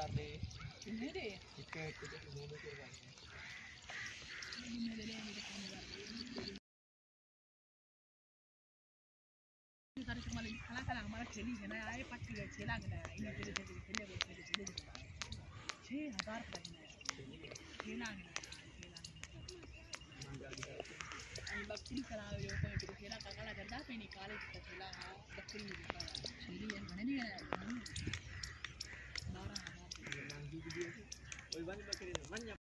दे मेरे इसके कुछ मुंह में करवा सारे कमाल खाना खाना हमारा खेली है ना आए पट्टी है खेला गया है इन्हें तेरे तेरे खेले 6000 का खेला गया बकरी करा जो कोई तो खेला का काला करदा पे निकाले तो खेला बकरी खेली है मैंने नहीं गया 12000 वही वाली बकरी मन